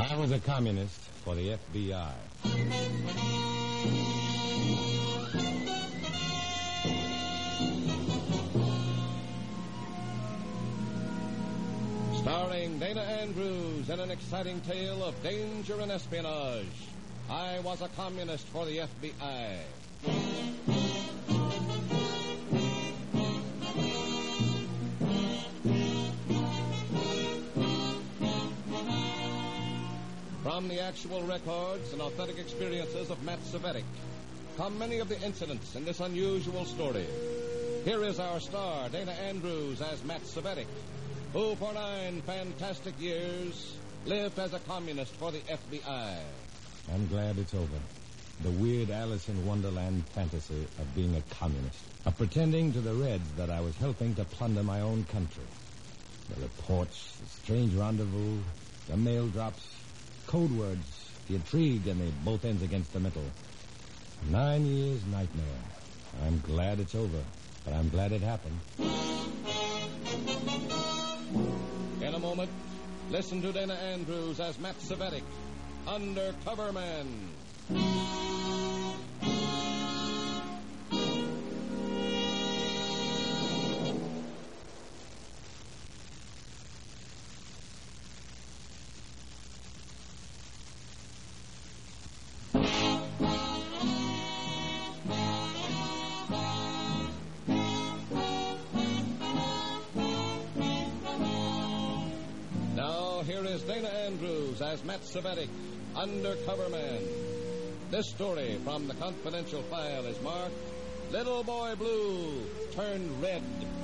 I was a communist for the FBI. Starring Dana Andrews in an exciting tale of danger and espionage. I was a communist for the FBI. From the actual records and authentic experiences of Matt Cvetic come many of the incidents in this unusual story. Here is our star, Dana Andrews, as Matt Cvetic, who for 9 fantastic years lived as a communist for the FBI. I'm glad it's over. The weird Alice in Wonderland fantasy of being a communist, of pretending to the Reds that I was helping to plunder my own country. The reports, the strange rendezvous, the mail drops, code words, the intrigue, and the both ends against the middle. 9 years nightmare. I'm glad it's over, but I'm glad it happened. In a moment, listen to Dana Andrews as Matt Cvetic, Undercover Man. Here is Dana Andrews as Matt Cvetic, Undercover Man. This story from the confidential file is marked Little Boy Blue Turned Red.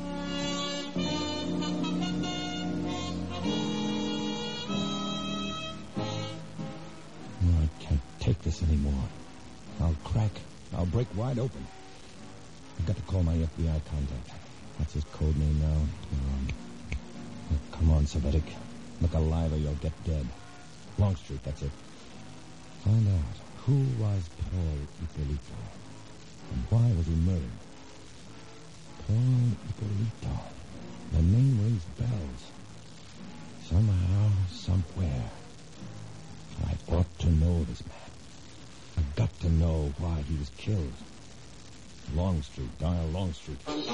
I can't take this anymore. I'll crack. I'll break wide open. I've got to call my FBI contact. That's his code name now. Come on, Cvetic. Look alive or you'll get dead. Longstreet, that's it. Find out who was Paul Ippolito and why was he murdered. Paul Ippolito. The name rings bells. Somehow, somewhere. I ought to know this man. I've got to know why he was killed. Longstreet, dial Longstreet.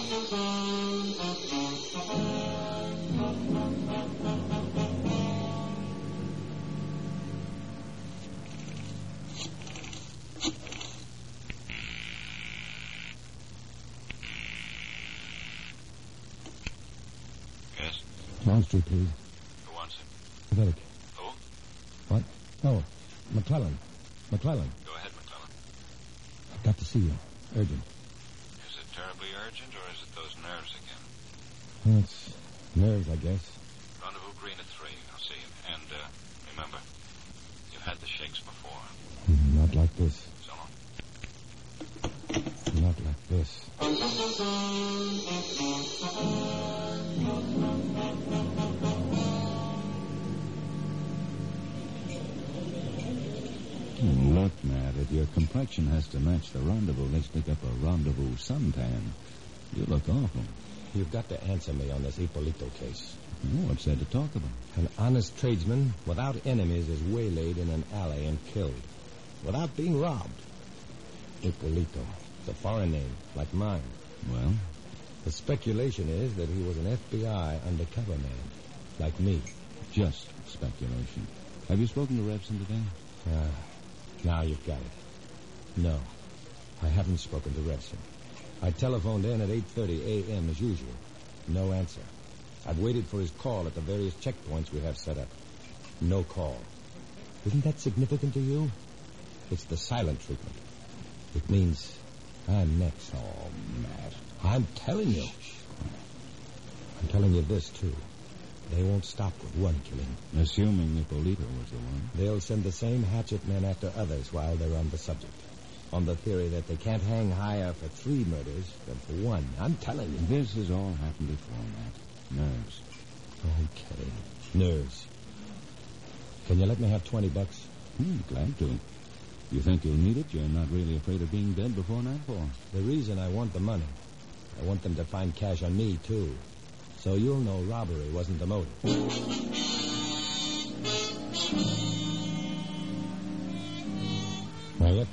Longstreet, please. Who wants him? Cvetic. Who? What? Oh, McClellan. McClellan. Go ahead, McClellan. I've got to see you. Urgent. Is it terribly urgent, or is it those nerves again? It's nerves, I guess. Rendezvous Green at 3. I'll see you. And, remember, you've had the shakes before. Not like this. So long. Not like this. Look, Matt, if your complexion has to match the rendezvous, let's pick up a rendezvous suntan. You look awful. You've got to answer me on this Ippolito case. Oh, what's there to talk about? An honest tradesman without enemies is waylaid in an alley and killed without being robbed. Ippolito. It's a foreign name, like mine. Well? The speculation is that he was an FBI undercover man, like me. Just speculation. Have you spoken to Revson today? Now you've got it. No, I haven't spoken to Revson. I telephoned in at 8:30 a.m. as usual. No answer. I've waited for his call at the various checkpoints we have set up. No call. Isn't that significant to you? It's the silent treatment. It means I'm next. Oh, Matt. I'm telling you. I'm telling you this, too. They won't stop with one killing. Assuming Ippolito was the one. They'll send the same hatchet men after others while they're on the subject. On the theory that they can't hang higher for 3 murders than for 1. I'm telling you. This has all happened before, Matt. Nerves. Okay. Nerves. Can you let me have $20? Glad to. You think you'll need it? You're not really afraid of being dead before nightfall. The reason I want the money, I want them to find cash on me, too. So you'll know robbery wasn't the motive.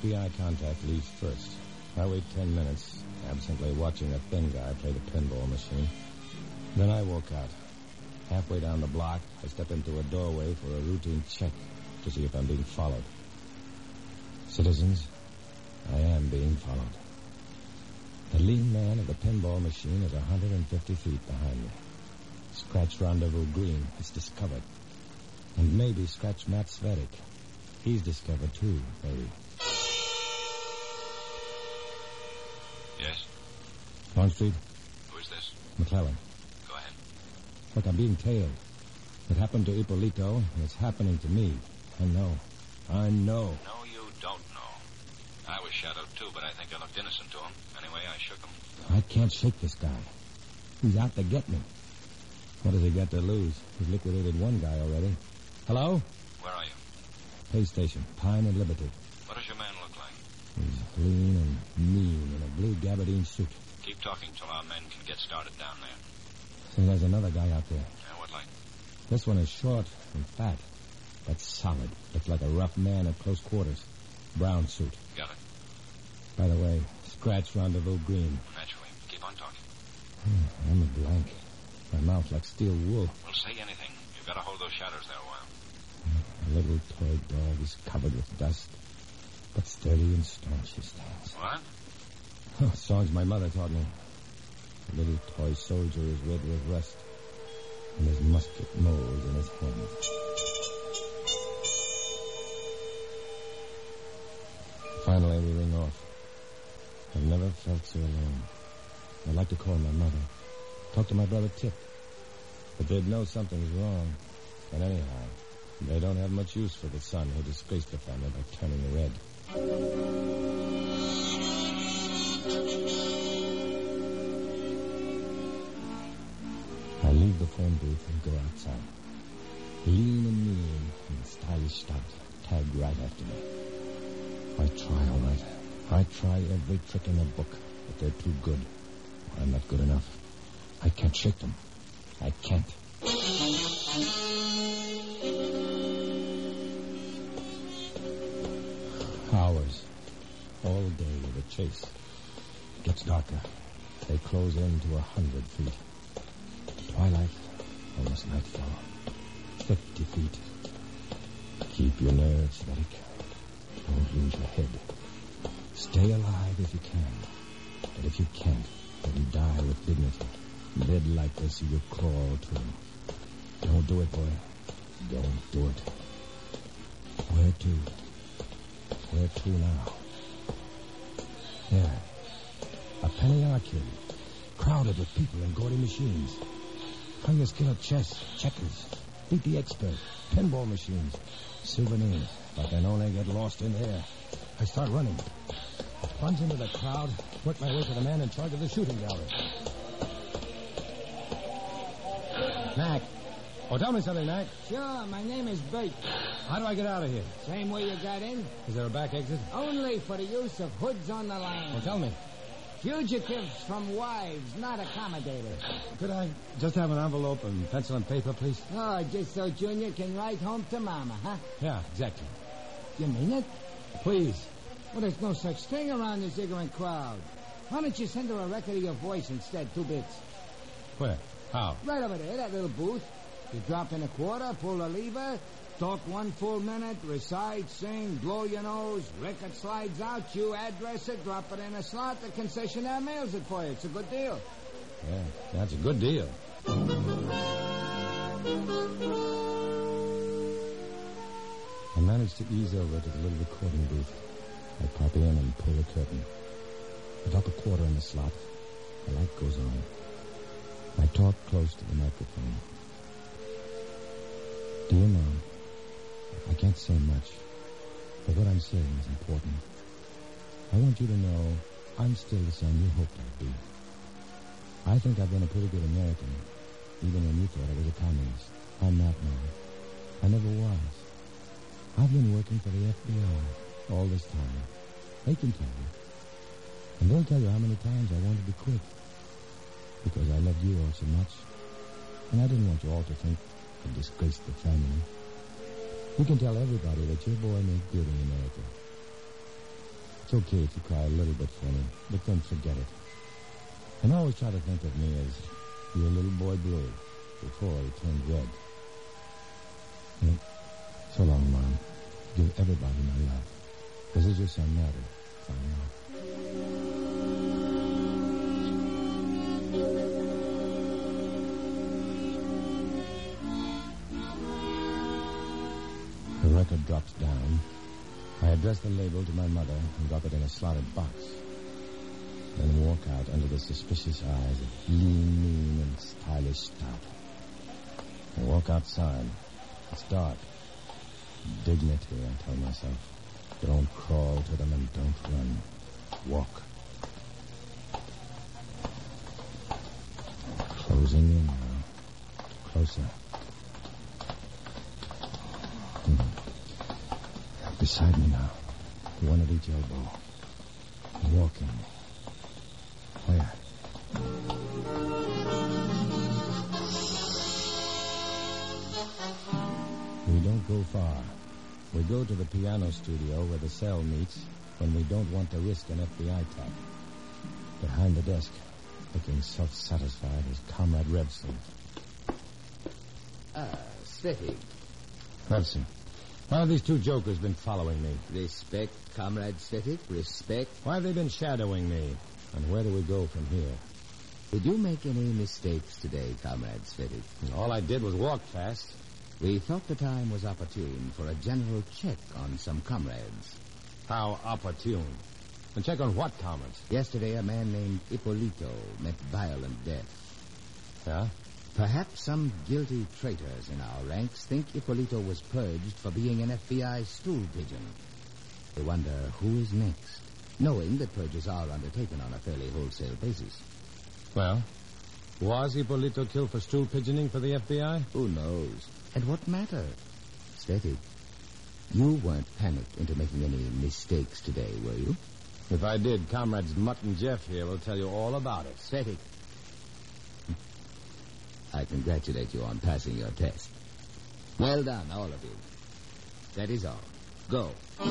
FBI contact leaves first. I wait 10 minutes, absently watching a thin guy play the pinball machine. Then I walk out. Halfway down the block, I step into a doorway for a routine check to see if I'm being followed. Citizens, I am being followed. The lean man of the pinball machine is 150 feet behind me. Scratch Rendezvous Green is discovered. And maybe Scratch Matt Svedik. He's discovered too, maybe. Yes? Longstreet? Who is this? McClellan. Go ahead. Look, I'm being tailed. It happened to Ippolito, and it's happening to me. I know. No, you don't know. I was shadowed too, but I think I looked innocent to him. Anyway, I shook him. I can't shake this guy. He's out to get me. What has he got to lose? He's liquidated one guy already. Hello? Where are you? Pay station, Pine and Liberty. What does your man look like? He's lean and mean in a blue gabardine suit. Keep talking till our men can get started down there. See, there's another guy out there. Yeah, what like? This one is short and fat, but solid. Looks like a rough man at close quarters. Brown suit. Got it. By the way, Scratch Rendezvous Green. Naturally. Keep on talking. I'm a blank. My mouth like steel wool. Well, say anything. You've got to hold those shadows there a while. A little toy dog is covered with dust, but steady and staunch he stands. What? Oh, songs my mother taught me. The little toy soldier is red with rust, and his musket molds in his hand. Finally, we ring off. I've never felt so alone. I'd like to call my mother, talk to my brother Tip, but they'd know something's wrong. And anyhow, they don't have much use for the son who disgraced the family by turning red. I leave the phone booth and go outside. Lean and mean and the stylish stout tagged right after me. I try all right. I try every trick in the book, but they're too good. I'm not good enough. I can't shake them. I can't. Hours. All day with a chase. It gets darker. They close in to 100 feet. Twilight, almost nightfall. 50 feet. Keep your nerves, Svedik. Don't lose your head. Stay alive if you can. But if you can't, then die with dignity. They'd like to see you crawl to them. Don't do it, boy. Don't do it. Where to? Where to now? There. A penny arcade. Crowded with people and gaudy machines. Players killer chess, checkers, beat the expert, pinball machines, souvenirs. But then only get lost in there. I start running. I plunge into the crowd, work my way to the man in charge of the shooting gallery. Mac. Oh, tell me something, Mac. Sure, my name is Bert. How do I get out of here? Same way you got in? Is there a back exit? Only for the use of hoods on the line. Well, tell me. Fugitives from wives, not accommodators. Could I just have an envelope and pencil and paper, please? Oh, just so Junior can write home to Mama, huh? Yeah, exactly. You mean it? Please. Well, there's no such thing around this ignorant crowd. Why don't you send her a record of your voice instead, 2 bits? Where? How? Right over there, that little booth. You drop in a quarter, pull a lever, talk 1 full minute, recite, sing, blow your nose, record slides out, you address it, drop it in a slot, the concessionaire mails it for you. It's a good deal. Yeah, that's a good deal. I managed to ease over to the little recording booth. I pop in and pull the curtain. I drop a quarter in the slot. The light goes on. I talk close to the microphone. Dear Mom, I can't say much, but what I'm saying is important. I want you to know I'm still the son you hoped I'd be. I think I've been a pretty good American, even when you thought I was a communist. I'm not now. I never was. I've been working for the FBI all this time. They can tell you. And they'll tell you how many times I wanted to quit. Because I loved you all so much. And I didn't want you all to think I disgraced the family. You can tell everybody that your boy made good in America. It's okay if you cry a little bit for me, but don't forget it. And always try to think of me as your little boy Blue before he turned red. And so long, Mom. Give everybody my love. This is your son, Matty, signing off. The record drops down. I address the label to my mother and drop it in a slotted box. Then walk out under the suspicious eyes of lean, mean, and stylish Stout. I walk outside. It's dark. Dignity, I tell myself. Don't crawl to them and don't run. Walk. Closing in now. Closer. Beside me now. One at each elbow. Walking. Where? We don't go far. We go to the piano studio where the cell meets when we don't want to risk an FBI tap. Behind the desk, looking self-satisfied, is Comrade Revson. Svetig. Revson, why have these two jokers been following me? Respect, Comrade Svetig, respect. Why have they been shadowing me? And where do we go from here? Did you make any mistakes today, Comrade Svetig? All I did was walk fast. We thought the time was opportune for a general check on some comrades. How opportune. And check on what comrades? Yesterday, a man named Ippolito met violent death. Yeah? Perhaps some guilty traitors in our ranks think Ippolito was purged for being an FBI stool pigeon. They wonder who is next, knowing that purges are undertaken on a fairly wholesale basis. Well, was Ippolito killed for stool pigeoning for the FBI? Who knows? And what matter? Svetig, you weren't panicked into making any mistakes today, were you? If I did, Comrades Mutt and Jeff here will tell you all about it. Svetig, I congratulate you on passing your test. Well done, all of you. That is all. Go.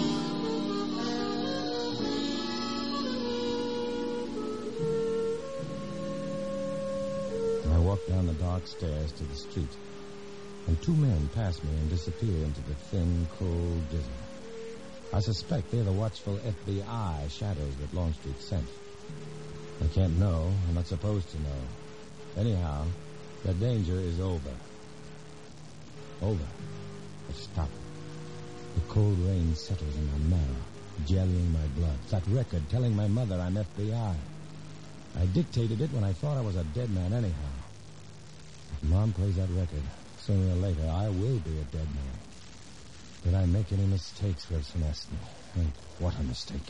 I walk down the dark stairs to the street, and two men pass me and disappear into the thin, cold drizzle. I suspect they're the watchful FBI shadows that Longstreet sent. I can't know. I'm not supposed to know. Anyhow, the danger is over. Over. I've stopped. The cold rain settles in my marrow, jellying my blood. That record telling my mother I'm FBI. I dictated it when I thought I was a dead man anyhow. If Mom plays that record, sooner or later I will be a dead man. Did I make any mistakes, Revson asked me. And what a mistake.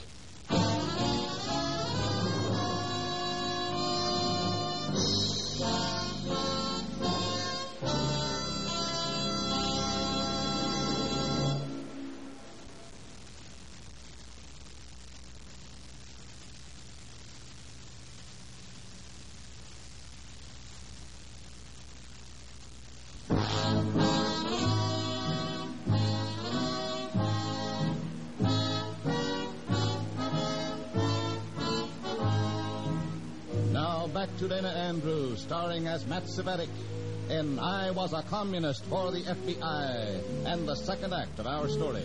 Back to Dana Andrews, starring as Matt Cvetic in I Was a Communist for the FBI, and the second act of our story.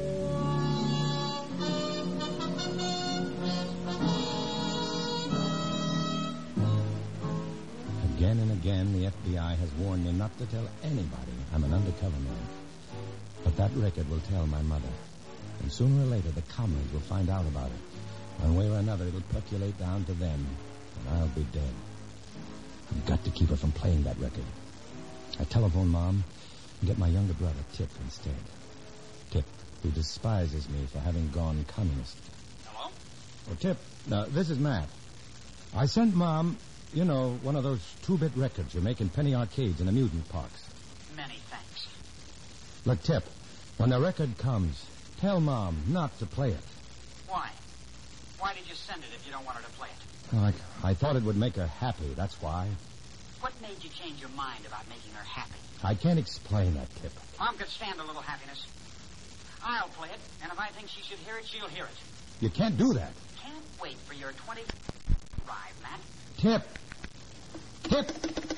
Again and again, the FBI has warned me not to tell anybody I'm an undercover man. But that record will tell my mother. And sooner or later, the comrades will find out about it. One way or another, it'll percolate down to them. And I'll be dead. I've got to keep her from playing that record. I telephone Mom and get my younger brother, Tip, instead. Tip, who despises me for having gone communist. Hello? Oh, Tip, this is Matt. I sent Mom, you know, one of those 2-bit records you make in penny arcades and amusement parks. Many thanks. Look, Tip, when the record comes, tell Mom not to play it. Why? Why did you send it if you don't want her to play it? I thought it would make her happy, that's why. What made you change your mind about making her happy? I can't explain that, Tip. Mom could stand a little happiness. I'll play it, and if I think she should hear it, she'll hear it. You can't do that. Can't wait for your 20 ride, Matt. Tip. Tip.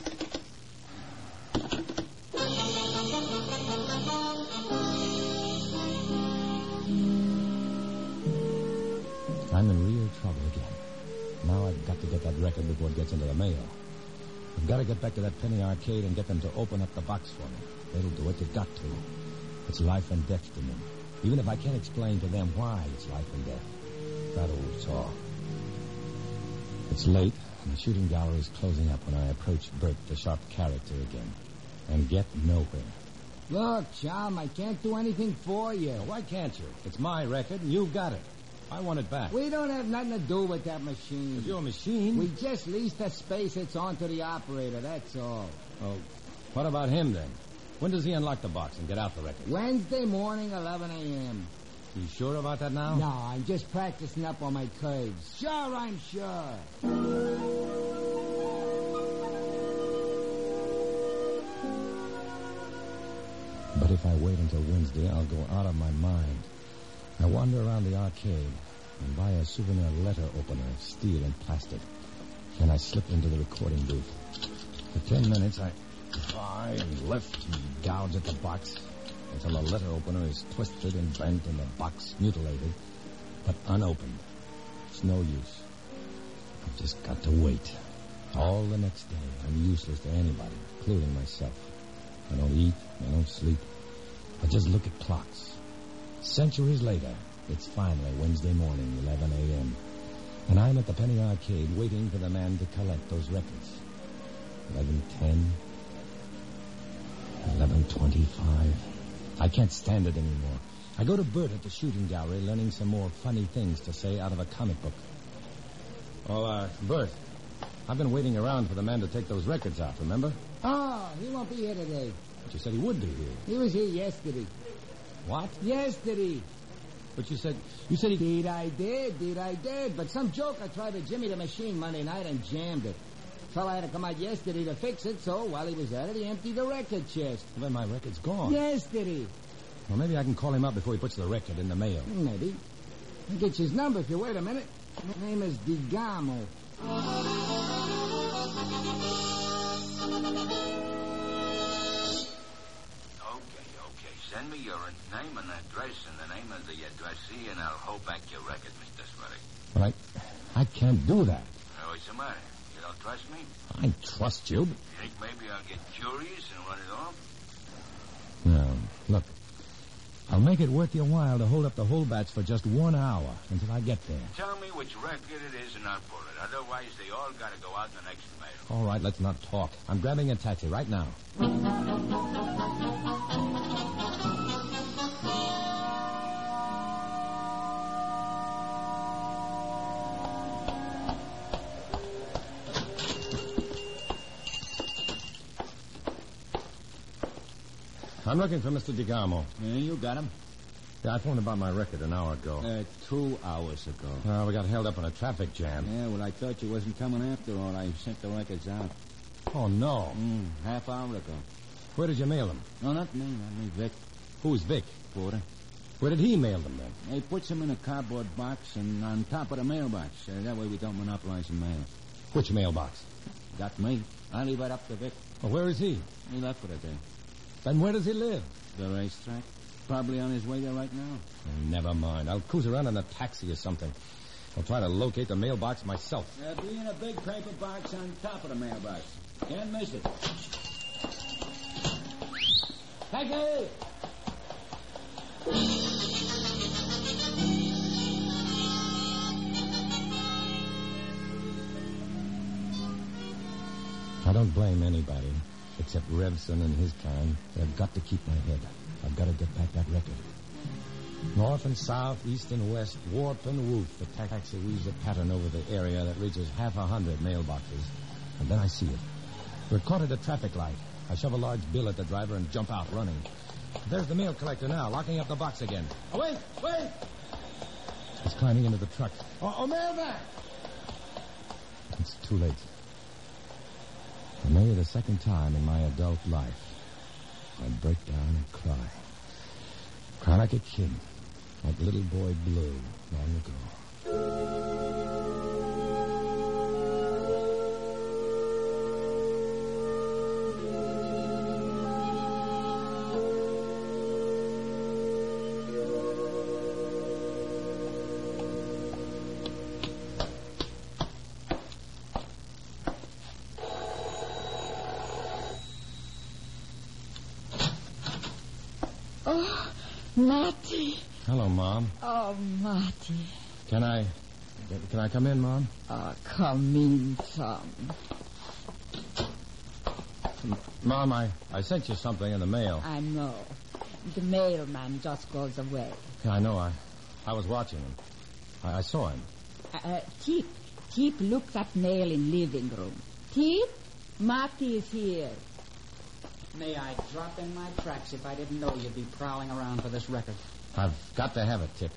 I'm in real trouble again. Now I've got to get that record before it gets into the mail. I've got to get back to that penny arcade and get them to open up the box for me. They'll do it. They've got to. It's life and death to me. Even if I can't explain to them why it's life and death. That old saw. It's late, and the shooting gallery is closing up when I approach Bert, the sharp character, again. And get nowhere. Look, Chum, I can't do anything for you. Why can't you? It's my record, and you've got it. I want it back. We don't have nothing to do with that machine. It's your machine? We just lease the space it's on to the operator, that's all. Oh, what about him, then? When does he unlock the box and get out the record? Wednesday morning, 11 a.m. You sure about that now? No, I'm just practicing up on my curves. Sure, I'm sure. But if I wait until Wednesday, I'll go out of my mind. I wander around the arcade and buy a souvenir letter opener of steel and plastic. Then I slip into the recording booth. For 10 minutes, I try and lift and gouge at the box until the letter opener is twisted and bent and the box mutilated, but unopened. It's no use. I've just got to wait. All the next day, I'm useless to anybody, including myself. I don't eat, I don't sleep. I just look at clocks. Centuries later, it's finally Wednesday morning, 11 a.m., and I'm at the penny arcade waiting for the man to collect those records. 11:10, 11:25. I can't stand it anymore. I go to Bert at the shooting gallery, learning some more funny things to say out of a comic book. Oh, Bert, I've been waiting around for the man to take those records out, remember? Oh, he won't be here today. But you said he would be here. He was here yesterday. What? Yesterday. But you said he... Did I did. But some joker tried to jimmy the machine Monday night and jammed it. Fella had to come out yesterday to fix it, so while he was at it, he emptied the record chest. Well, then my record's gone. Yesterday. Well, maybe I can call him up before he puts the record in the mail. Maybe. I'll get you his number if you wait a minute. His name is DeGamo. Okay. Send me your name and address and the name of the addressee, and I'll hold back your record, Mr. Sweaty. Well, I can't do that. What's the matter? You don't trust me? I trust you. You think maybe I'll get curious and run it off? No. Look, I'll make it worth your while to hold up the whole batch for just 1 hour until I get there. Tell me which record it is and I'll pull it. Otherwise, they all got to go out in the next mail. All right, let's not talk. I'm grabbing a taxi right now. I'm looking for Mr. DeGamo. Yeah, you got him. Yeah, I phoned about my record an hour ago. 2 hours ago. We got held up in a traffic jam. Yeah, well, I thought you wasn't coming after all. I sent the records out. Oh, no. Half hour ago. Where did you mail them? No, not me. Not me, Vic. Who's Vic? Porter. Where did he mail them, then? He puts them in a cardboard box and on top of the mailbox. That way we don't monopolize the mail. Which mailbox? Got me. I'll leave it up to Vic. Well, where is he? He left for the day. Then where does he live? The racetrack. Probably on his way there right now. Never mind. I'll cruise around in a taxi or something. I'll try to locate the mailbox myself. Be in a big paper box on top of the mailbox. Can't miss it. Taxi! I don't blame anybody, except Revson and his kind. They've got to keep my head. I've got to get back that record. North and south, east and west, warp and woof, the taxi weaves a pattern over the area that reaches 100 mailboxes. And then I see it. We're caught at a traffic light. I shove a large bill at the driver and jump out running. There's the mail collector now, locking up the box again. Oh, wait! He's climbing into the truck. Oh, mailback! It's too late. For maybe the second time in my adult life, I break down and cry. Cry like a kid. like Little Boy Blue long ago. Oh, Marty. Hello, Mom. Oh, Marty. Can I come in, Mom? Oh, come in, son. Mom, I sent you something in the mail. I know. The mailman just goes away. Yeah, I know. I was watching him. I saw him. Tip, look that mail in living room. Tip, Marty is here. May I drop in my tracks if I didn't know you'd be prowling around for this record? I've got to have it, Tip.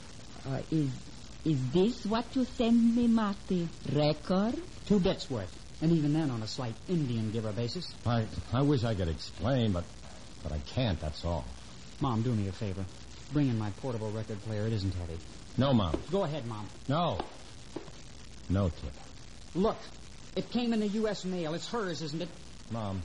Is this what you send me, Marty? Record? 2 bits worth. And even then on a slight Indian giver basis. I wish I could explain, but I can't, that's all. Mom, do me a favor. Bring in my portable record player. It isn't heavy. No, Mom. Go ahead, Mom. No. No, Tip. Look, it came in the U.S. mail. It's hers, isn't it? Mom,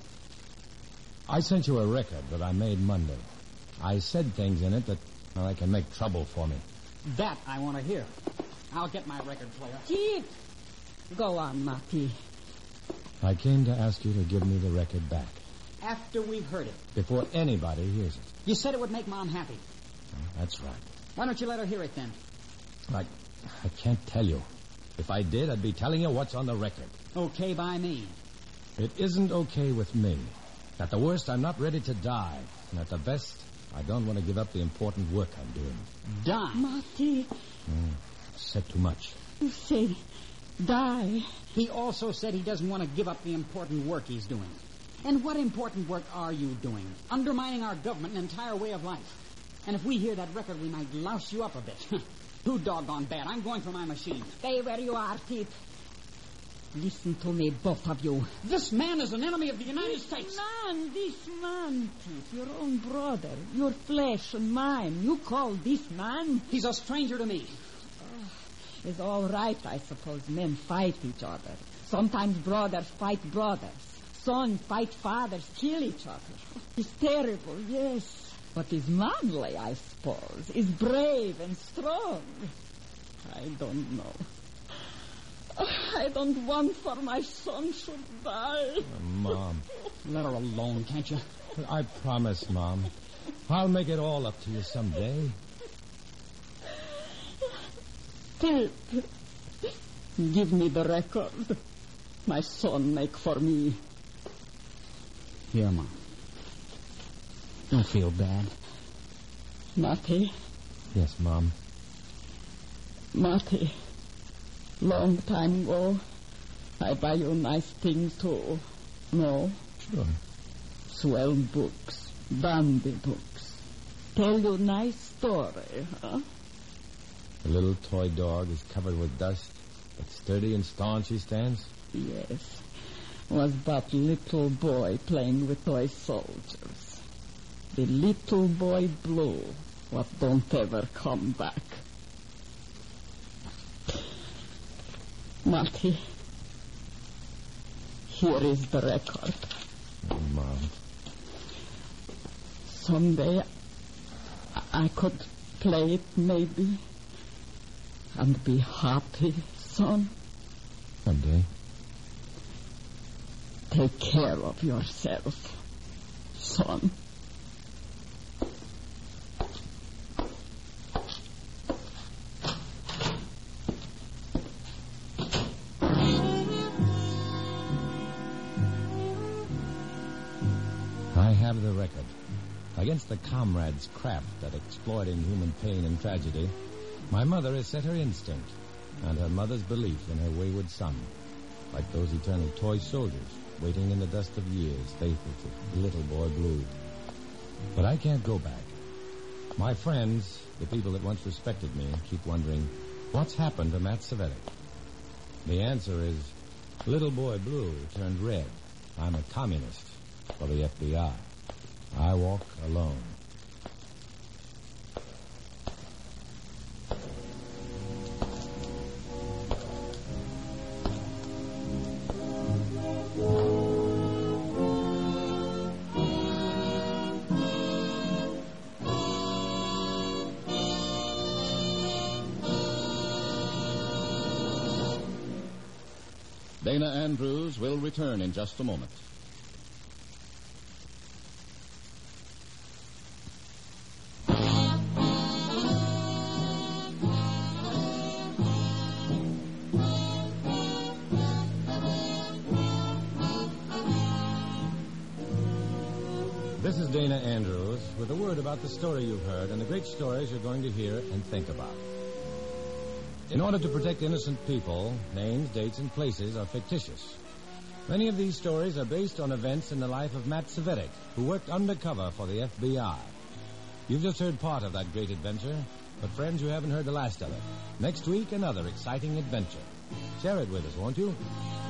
I sent you a record that I made Monday. I said things in it that can make trouble for me. That I want to hear. I'll get my record player. Tip! Go on, Marty. I came to ask you to give me the record back. After we've heard it. Before anybody hears it. You said it would make Mom happy. That's right. Why don't you let her hear it then? I can't tell you. If I did, I'd be telling you what's on the record. Okay by me. It isn't okay with me. At the worst, I'm not ready to die. And at the best, I don't want to give up the important work I'm doing. Die? Marty. Said too much. You say die. He also said he doesn't want to give up the important work he's doing. And what important work are you doing? Undermining our government and entire way of life. And if we hear that record, we might louse you up a bit. Too doggone bad. I'm going for my machine. Stay where you are, Tip. Listen to me, both of you. This man is an enemy of the United States. This man, Tip, your own brother, your flesh and mine. You call this man? He's a stranger to me. It's all right, I suppose. Men fight each other. Sometimes brothers fight brothers. Sons fight fathers, kill each other. It's terrible, yes. But he's manly, I suppose. He's brave and strong. I don't know. I don't want for my son should die. Mom. Let her alone, can't you? I promise, Mom. I'll make it all up to you someday. Tip, give me the record. My son make for me. Here, Mom. Don't feel bad. Marty. Yes, Mom. Marty. Long time ago, I buy you nice things too. No? Sure. Swell books, dandy books. Tell you nice story, huh? The little toy dog is covered with dust, but sturdy and staunch he stands? Yes. Was but little boy playing with toy soldiers. The little boy blue, what don't ever come back. Marty, here is the record. Mom. Someday I could play it maybe and be happy, son. Someday. Take care of yourself, son. I have the record. Against the comrades' craft at exploiting human pain and tragedy, my mother has set her instinct and her mother's belief in her wayward son, like those eternal toy soldiers waiting in the dust of years, faithful to Little Boy Blue. But I can't go back. My friends, the people that once respected me, keep wondering, what's happened to Matt Cvetic? The answer is, Little Boy Blue turned red. I'm a communist for the FBI. I walk alone. Dana Andrews will return in just a moment. This is Dana Andrews with a word about the story you've heard and the great stories you're going to hear and think about. In order to protect innocent people, names, dates, and places are fictitious. Many of these stories are based on events in the life of Matt Cvetic, who worked undercover for the FBI. You've just heard part of that great adventure, but friends, you haven't heard the last of it. Next week, another exciting adventure. Share it with us, won't you?